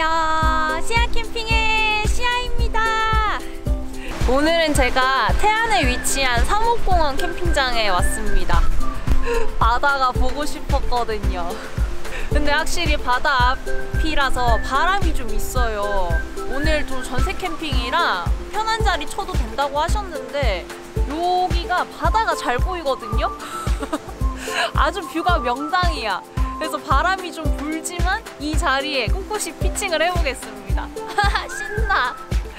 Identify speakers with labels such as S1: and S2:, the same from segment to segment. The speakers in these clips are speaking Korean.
S1: 안녕하세요. 시아 캠핑의 시아입니다. 오늘은 제가 태안에 위치한 삼옥공원 캠핑장에 왔습니다. 바다가 보고 싶었거든요. 근데 확실히 바다 앞이라서 바람이 좀 있어요. 오늘 좀 전세 캠핑이라 편한 자리 쳐도 된다고 하셨는데 여기가 바다가 잘 보이거든요. 아주 뷰가 명당이야. 그래서 바람이 좀 불지만 이 자리에 꿋꿋이 피칭을 해보겠습니다. 신나.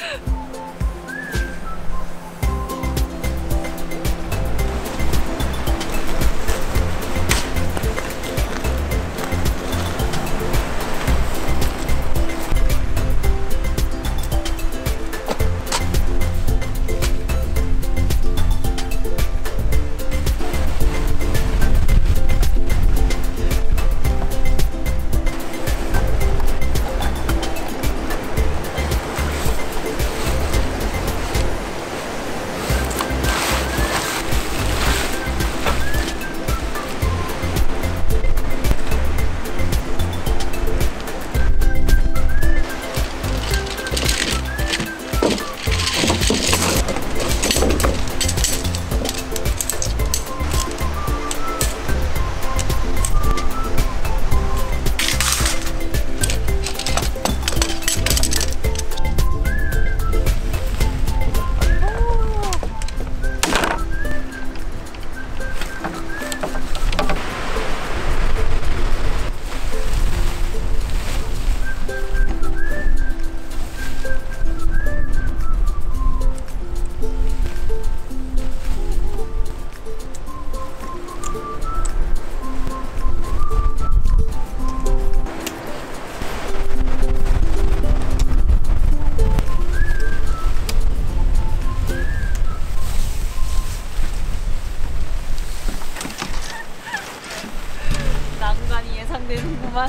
S1: 난관이 예상되는구만.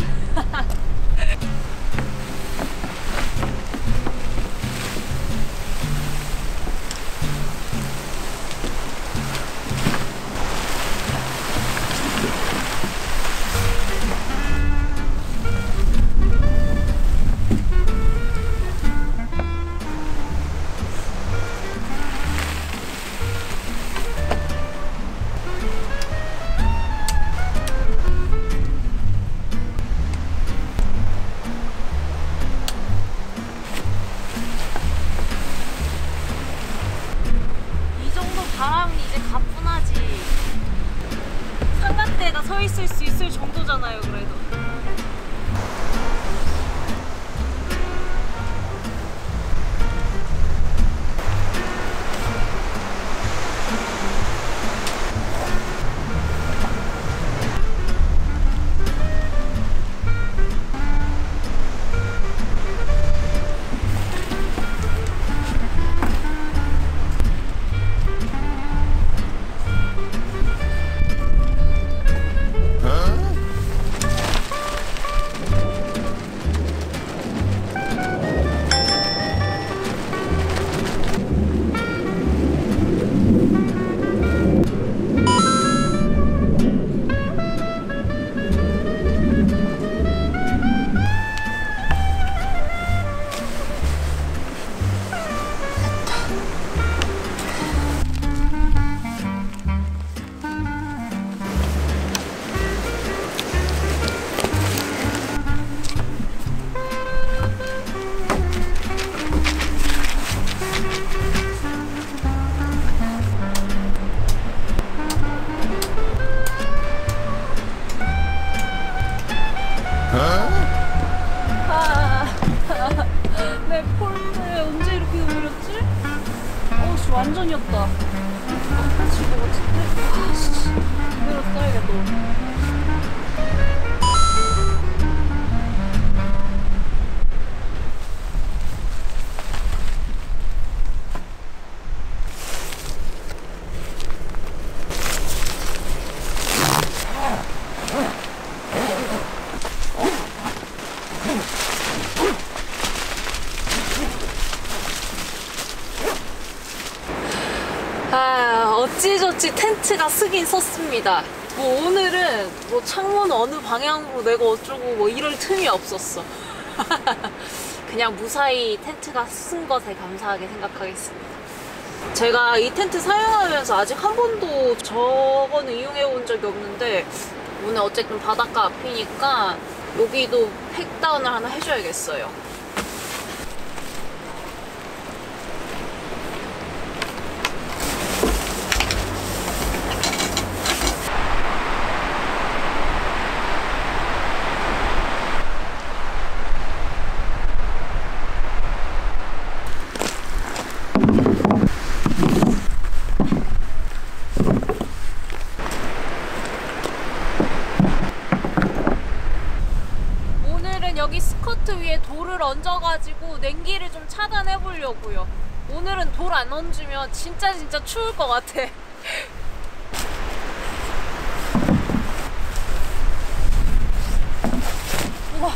S1: 바람은 이제 가뿐하지. 상가대가 서 있을 수 있을 정도잖아요, 그래도. 내 폴대 언제 이렇게 흐렸지? 어씨 완전이었다. 안 펼칠 것 같은데? 아씨 그대로 써야겠다. 어찌저찌 텐트가 쓰긴 섰습니다. 뭐 오늘은 뭐 창문 어느 방향으로 내고 어쩌고 뭐 이럴 틈이 없었어. 그냥 무사히 텐트가 쓴 것에 감사하게 생각하겠습니다. 제가 이 텐트 사용하면서 아직 한 번도 저거는 이용해 본 적이 없는데 오늘 어쨌든 바닷가 앞이니까 여기도 팩다운을 하나 해줘야겠어요. 여기 스커트 위에 돌을 얹어가지고 냉기를 좀 차단해 보려고요. 오늘은 돌 안 얹으면 진짜 추울 것 같아. 우와.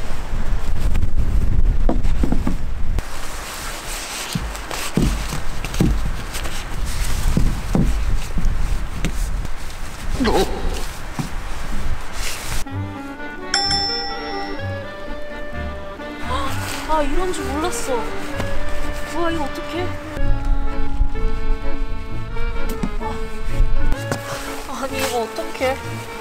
S1: 아, 이런 줄 몰랐어. 우와, 이거 어떡해? 아니, 이거 어떡해?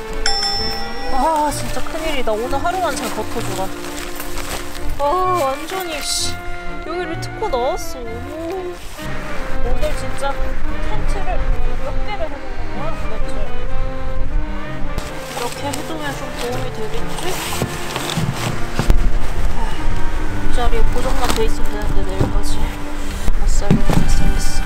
S1: 아, 진짜 큰일이다. 오늘 하루만 잘 버텨줘라. 아, 완전히, 씨. 여기를 뜯고 나왔어. 오늘 진짜 텐트를 몇 개를 해놓는 거야, 도대체? 이렇게 해두면 좀 도움이 되겠지? 이 자리에 고정만 돼 있으면 되는데 내일까지 못 살겠어.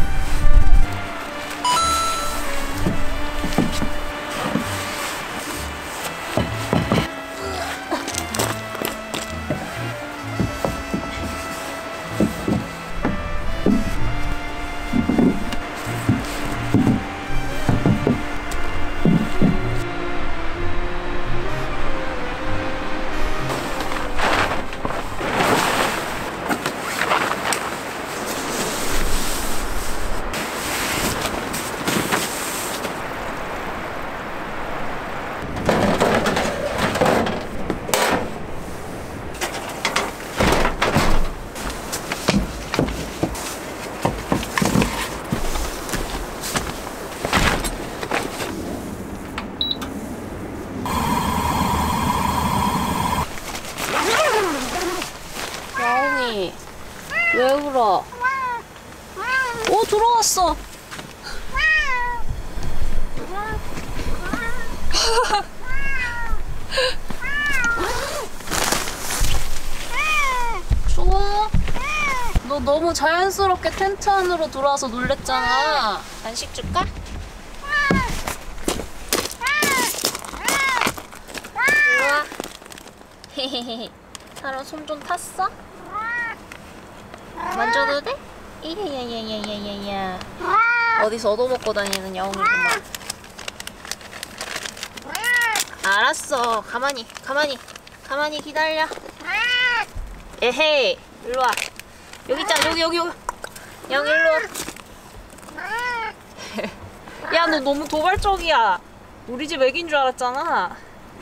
S1: 왜 울어? 오, 들어왔어. 좋아. 너 너무 자연스럽게 텐트 안으로 들어와서 놀랬잖아. 간식 줄까? 좋아. 헤헤헤. 사람 손 좀 탔어? 만져도 돼? 이야야야야야야야. 어디서 얻어먹고 다니는 야옹이구만. 알았어. 가만히 기다려. 에헤이, 일로와. 여기 있잖아. 여기 야옹, 일로와. 야, 너 너무 도발적이야. 우리 집 애기인 줄 알았잖아.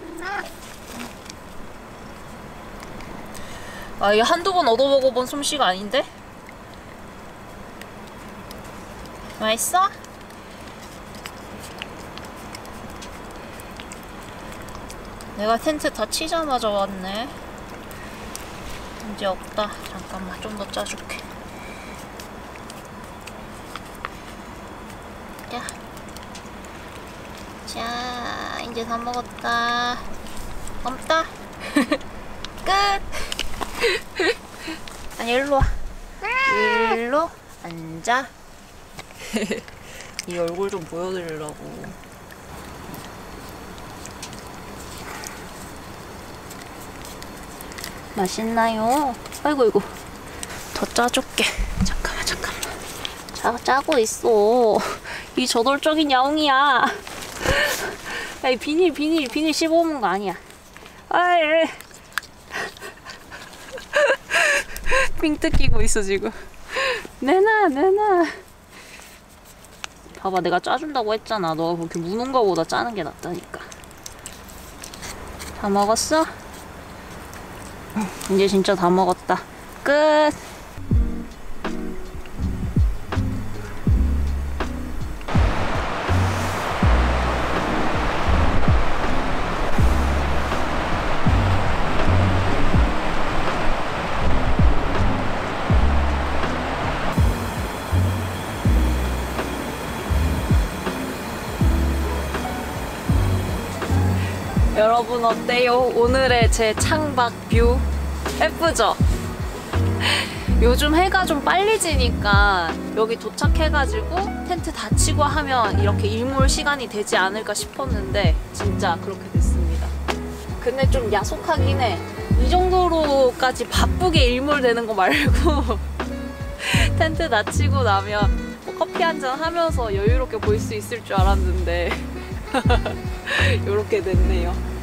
S1: 아, 이거 한두 번 얻어먹어본 솜씨가 아닌데? 맛있어? 내가 텐트 다 치자마자 왔네. 이제 없다. 잠깐만, 좀 더 짜줄게. 자, 이제 다 먹었다. 없다. 끝. 아니, 일로 와. 일로 앉아. 이 얼굴 좀 보여드리려고. 맛있나요? 아이고. 더 짜줄게. 잠깐만. 짜고 있어. 이 저돌적인 야옹이야. 야, 이 비닐 씹어먹는 거 아니야. 아이. 삥 뜯기고 있어 지금. 내놔. 봐봐, 내가 짜준다고 했잖아. 너가 그렇게 무는 거보다 짜는 게 낫다니까. 다 먹었어? 이제 진짜 다 먹었다. 끝. 여러분 어때요? 오늘의 제 창밖 뷰 예쁘죠? 요즘 해가 좀 빨리 지니까 여기 도착해가지고 텐트 다 치고 하면 이렇게 일몰 시간이 되지 않을까 싶었는데 진짜 그렇게 됐습니다. 근데 좀 야속하긴 해. 이 정도로까지 바쁘게 일몰 되는 거 말고 텐트 다 치고 나면 뭐 커피 한잔 하면서 여유롭게 볼 수 있을 줄 알았는데 이렇게 됐네요.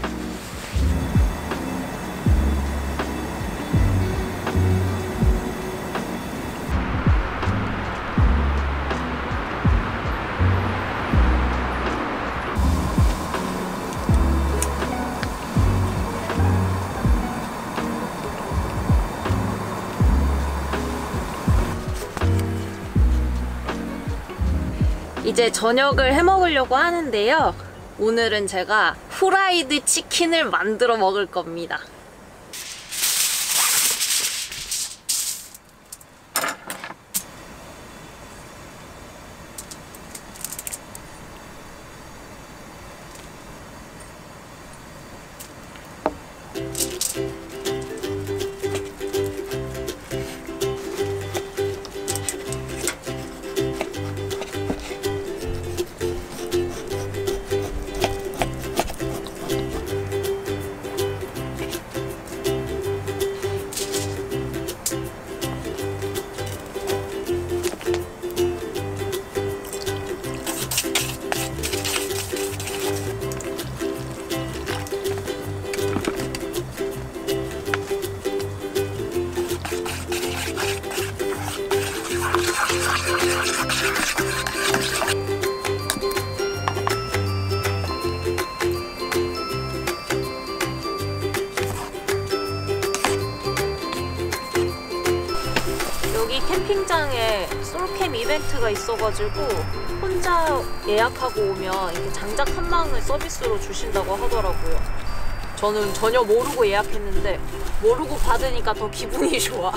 S1: 이제 저녁을 해 먹으려고 하는데요. 오늘은 제가 후라이드 치킨을 만들어 먹을 겁니다. 여기 캠핑장에 솔캠 이벤트가 있어가지고 혼자 예약하고 오면 이렇게 장작 한 망을 서비스로 주신다고 하더라고요. 저는 전혀 모르고 예약했는데 모르고 받으니까 더 기분이 좋아.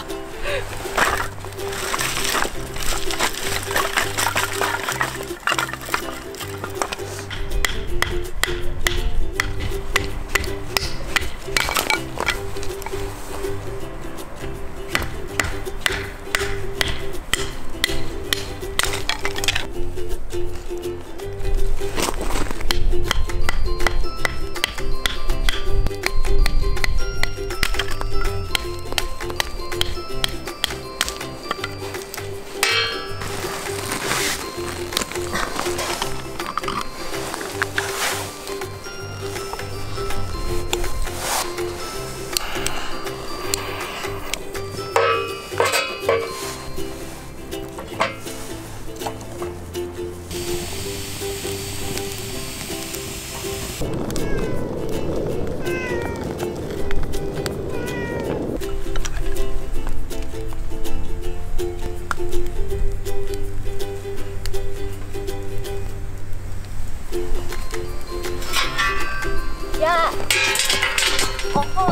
S1: 야! 어허!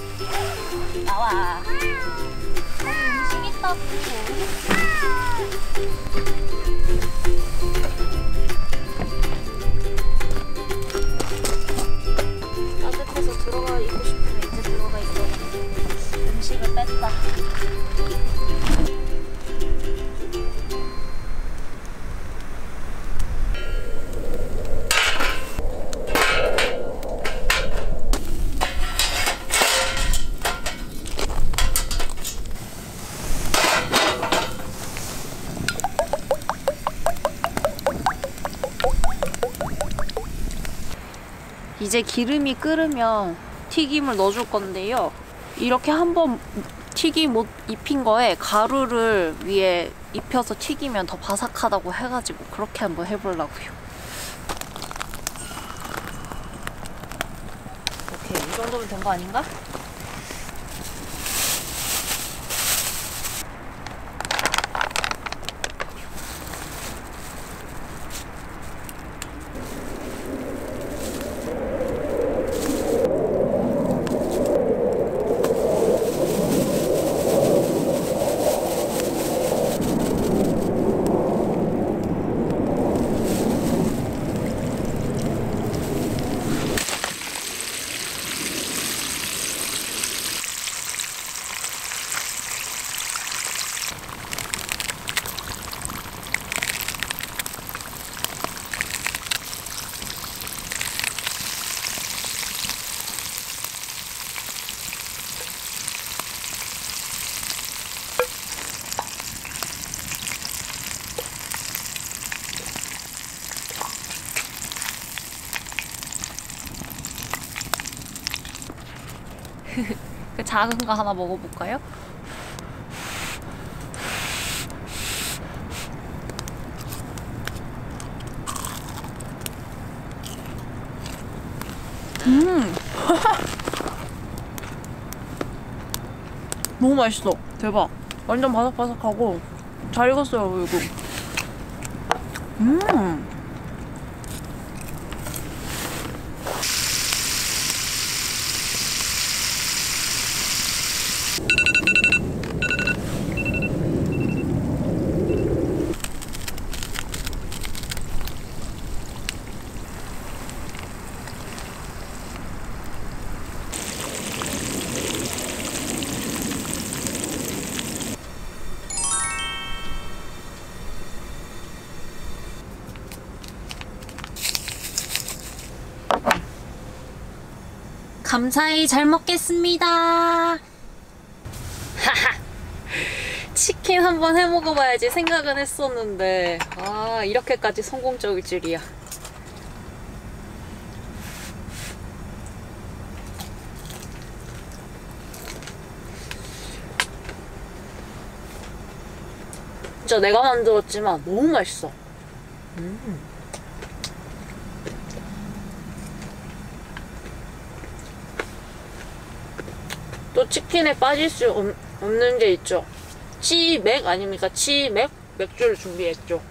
S1: 나와. 거기 음식 있다고. 따뜻해서 들어가 있고 싶으면 이제 들어가 있어. 음식을 뺐다. 이제 기름이 끓으면 튀김을 넣어줄 건데요. 이렇게 한번 튀김 못 입힌 거에 가루를 위에 입혀서 튀기면 더 바삭하다고 해가지고 그렇게 한번 해보려고요. 오케이, 이 정도면 된 거 아닌가? 작은 거 하나 먹어볼까요? 너무 맛있어. 대박. 완전 바삭바삭하고 잘 익었어요, 이거. 감사히 잘 먹겠습니다. 하하. 치킨 한번 해 먹어봐야지 생각은 했었는데 아 이렇게까지 성공적일 줄이야. 진짜 내가 만들었지만 너무 맛있어. 또 치킨에 빠질 수 없는 게 있죠. 치맥 아닙니까? 치맥? 맥주를 준비했죠.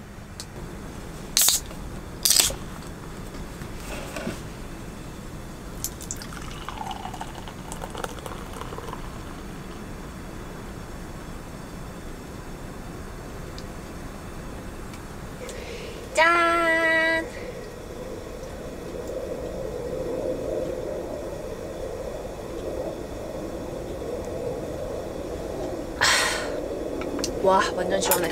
S1: 짠! 와, 완전 시원해.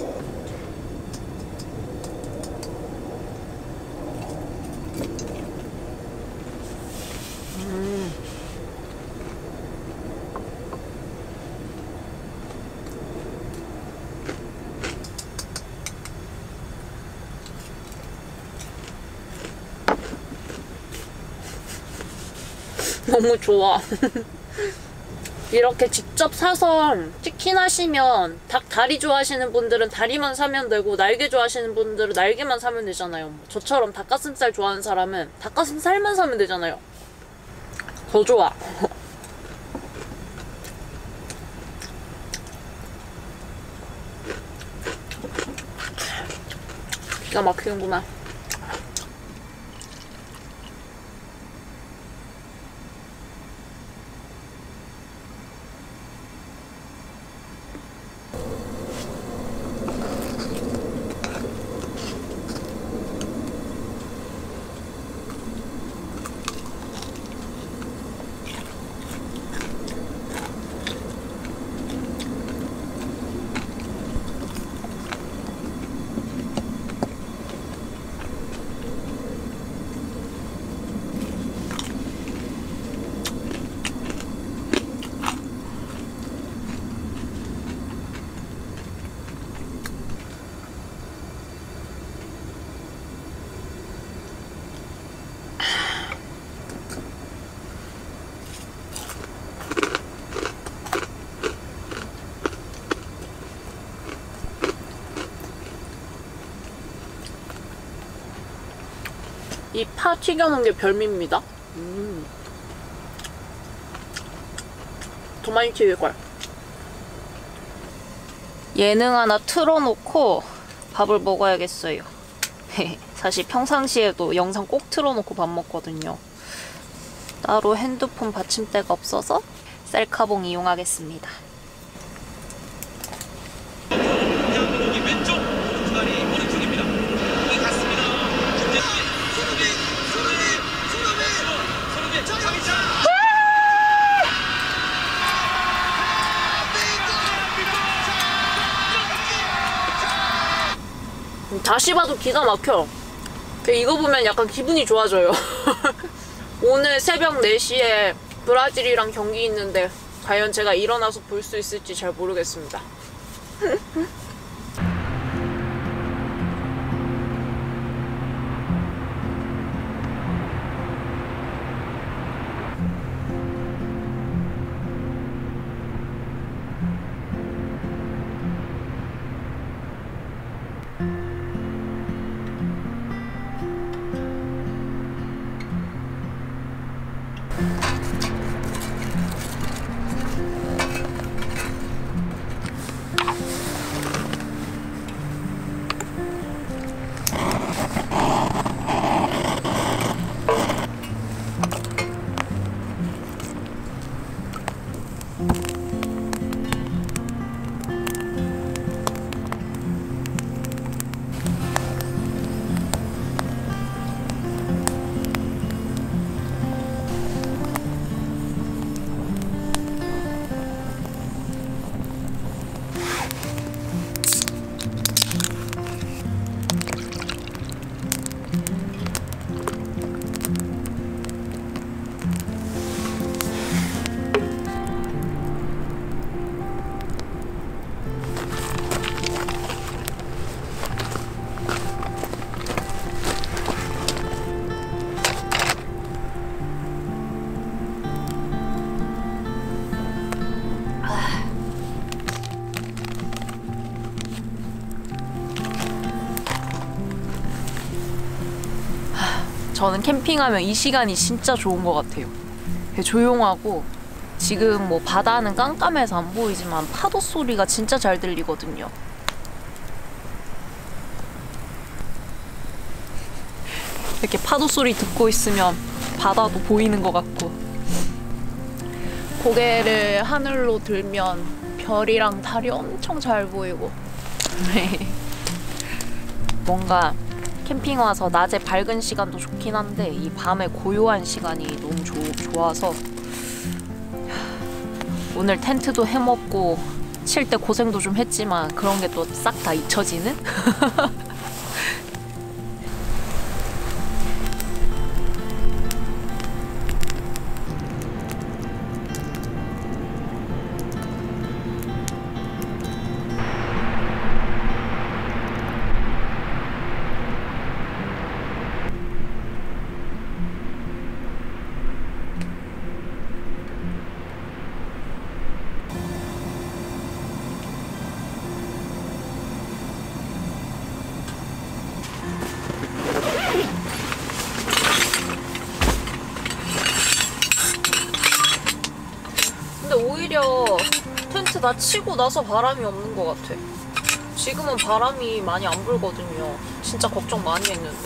S1: 너무 좋아. 이렇게 직접 사서 치킨 하시면 닭 다리 좋아하시는 분들은 다리만 사면 되고 날개 좋아하시는 분들은 날개만 사면 되잖아요. 저처럼 닭가슴살 좋아하는 사람은 닭가슴살만 사면 되잖아요. 더 좋아. 기가 막히는구만. 이 파 튀겨놓은 게 별미입니다. 더 많이 튀길걸. 예능 하나 틀어놓고 밥을 먹어야겠어요. 사실 평상시에도 영상 꼭 틀어놓고 밥 먹거든요. 따로 핸드폰 받침대가 없어서 셀카봉 이용하겠습니다.
S2: 왼쪽, 오른발이 오른쪽입니다. 공이 갔습니다. 손흥민, 장희찬.
S1: 다시 봐도 기가 막혀. 이거 보면 약간 기분이 좋아져요. 오늘 새벽 4시에 브라질이랑 경기 있는데 과연 제가 일어나서 볼 수 있을지 잘 모르겠습니다. 저는 캠핑하면 이 시간이 진짜 좋은 것 같아요. 조용하고 지금 뭐 바다는 깜깜해서 안 보이지만 파도 소리가 진짜 잘 들리거든요. 이렇게 파도 소리 듣고 있으면 바다도 보이는 것 같고, 고개를 하늘로 들면 별이랑 달이 엄청 잘 보이고 뭔가 캠핑 와서 낮에 밝은 시간도 좋긴 한데 이 밤에 고요한 시간이 너무 좋아서 오늘 텐트도 해먹고 칠 때 고생도 좀 했지만 그런 게 또 싹 다 잊혀지는? 오히려 텐트 다 치고 나서 바람이 없는 것 같아. 지금은 바람이 많이 안 불거든요. 진짜 걱정 많이 했는데.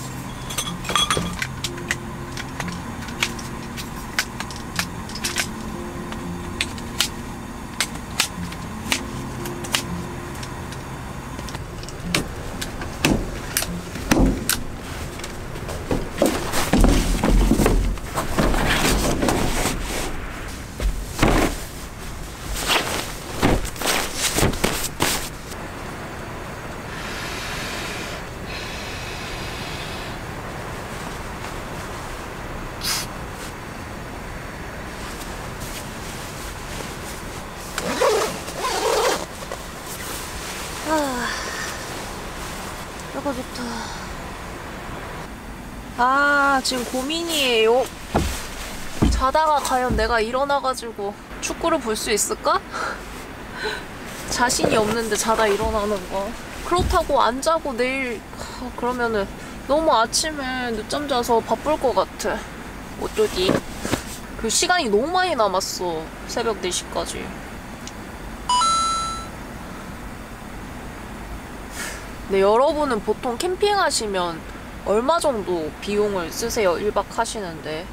S1: 좋다. 아, 지금 고민이에요. 자다가 과연 내가 일어나가지고 축구를 볼 수 있을까? 자신이 없는데 자다 일어나는 거. 그렇다고 안 자고 내일 그러면은 너무 아침에 늦잠 자서 바쁠 것 같아. 어쩌지? 그 시간이 너무 많이 남았어. 새벽 4시까지. 네, 여러분은 보통 캠핑하시면 얼마 정도 비용을 쓰세요? 1박 하시는데.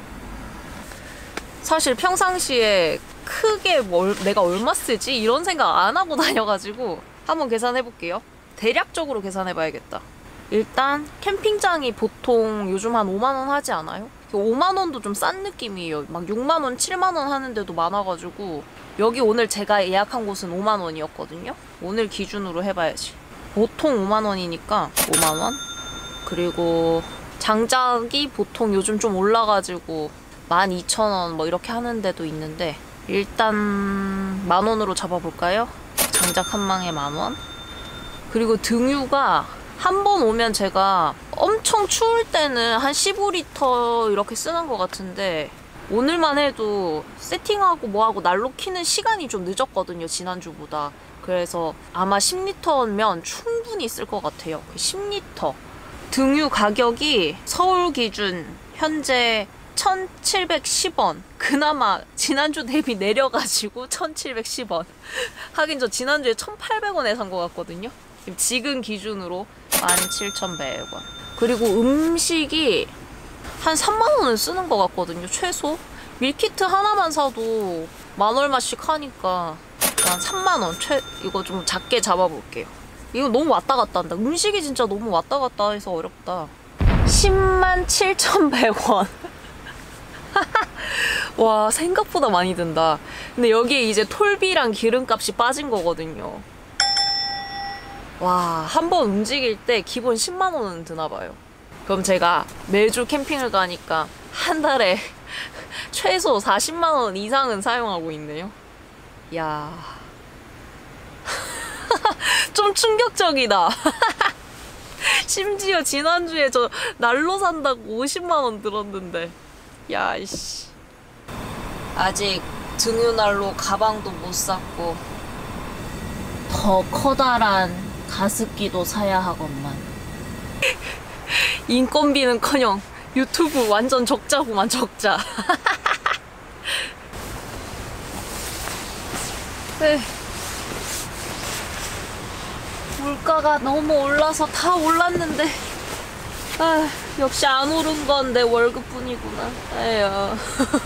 S1: 사실 평상시에 크게 내가 얼마 쓰지? 이런 생각 안 하고 다녀가지고 한번 계산해볼게요. 대략적으로 계산해봐야겠다. 일단 캠핑장이 보통 요즘 한 5만원 하지 않아요? 5만원도 좀 싼 느낌이에요. 막 6만원, 7만원 하는 데도 많아가지고. 여기 오늘 제가 예약한 곳은 5만원이었거든요? 오늘 기준으로 해봐야지. 보통 5만원이니까 5만원. 그리고 장작이 보통 요즘 좀 올라가지고 12,000원 뭐 이렇게 하는 데도 있는데, 일단 만원으로 잡아볼까요? 장작 한 망에 10,000원. 그리고 등유가 한 번 오면 제가 엄청 추울 때는 한 15리터 이렇게 쓰는 것 같은데, 오늘만 해도 세팅하고 뭐하고 난로 켜는 시간이 좀 늦었거든요, 지난주보다. 그래서 아마 10리터면 충분히 쓸 것 같아요. 10리터. 등유 가격이 서울 기준 현재 1,710원. 그나마 지난주 대비 내려가지고 1,710원. 하긴 저 지난주에 1,800원에 산 것 같거든요. 지금 기준으로 17,100원. 그리고 음식이 한 3만원은 쓰는 것 같거든요, 최소. 밀키트 하나만 사도 만 얼마씩 하니까 한 3만원. 이거 좀 작게 잡아볼게요. 이거 너무 왔다 갔다 한다. 음식이 진짜 너무 왔다 갔다 해서 어렵다. 107,100원. 와, 생각보다 많이 든다. 근데 여기에 이제 톨비랑 기름값이 빠진 거거든요. 와, 한 번 움직일 때 기본 10만원은 드나봐요. 그럼 제가 매주 캠핑을 가니까 한 달에 최소 40만원 이상은 사용하고 있네요. 이야. 좀 충격적이다. 심지어 지난주에 저 난로 산다고 50만원 들었는데. 야, 이씨. 아직 등유난로 가방도 못 샀고 더 커다란 가습기도 사야 하건만. 인건비는커녕 유튜브 완전 적자구만, 적자. 네. 물가가 너무 올라서 다 올랐는데, 아, 역시 안 오른 건 내 월급뿐이구나. 에휴.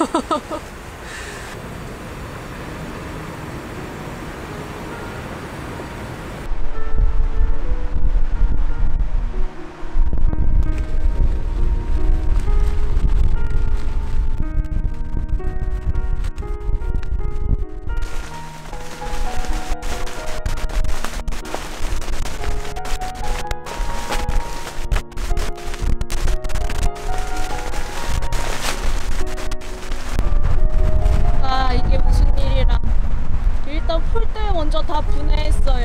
S1: 아, 이게 무슨 일이라. 일단 폴대 먼저 다 분해했어요.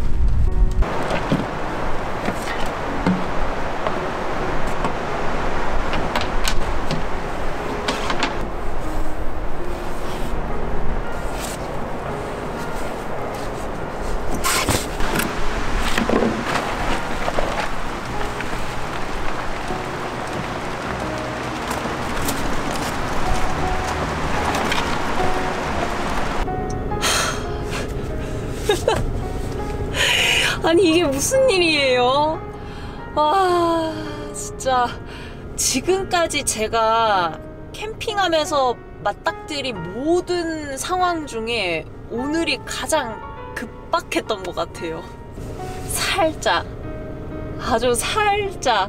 S1: 아니 이게 무슨 일이에요? 와 진짜 지금까지 제가 캠핑하면서 맞닥뜨린 모든 상황 중에 오늘이 가장 급박했던 것 같아요. 살짝, 아주 살짝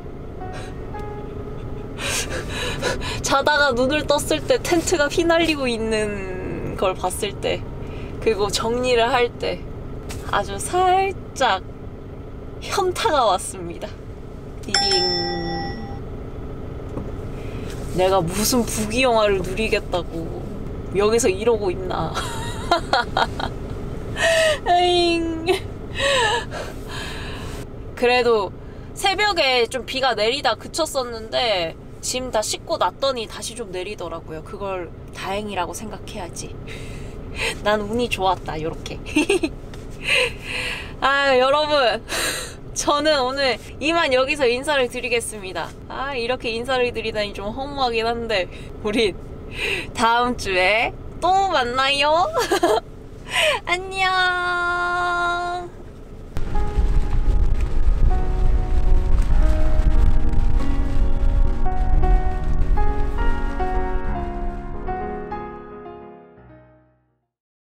S1: 자다가 눈을 떴을 때 텐트가 휘날리고 있는 걸 봤을 때, 그리고 정리를 할 때 아주 살짝 현타가 왔습니다. 디딩. 내가 무슨 부귀영화를 누리겠다고 여기서 이러고 있나. 에잉. 그래도 새벽에 좀 비가 내리다 그쳤었는데 짐 다 싣고 났더니 다시 좀 내리더라고요. 그걸 다행이라고 생각해야지. 난 운이 좋았다, 요렇게. 아, 여러분. 저는 오늘 이만 여기서 인사를 드리겠습니다. 아, 이렇게 인사를 드리다니 좀 허무하긴 한데, 우린 다음 주에 또 만나요. 안녕.